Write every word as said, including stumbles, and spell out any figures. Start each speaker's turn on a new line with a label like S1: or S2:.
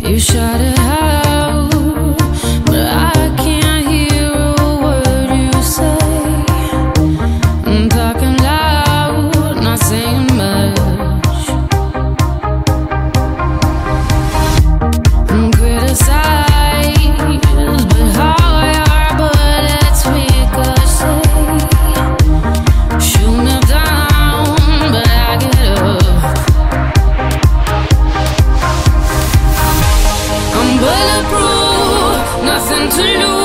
S1: You shout it out, but I can't hear a word you say. I'm talking loud, not saying much. I'm criticized, but how your bullets ricochet. Shoot me down, but I get up. I'm bulletproof, nothing to lose.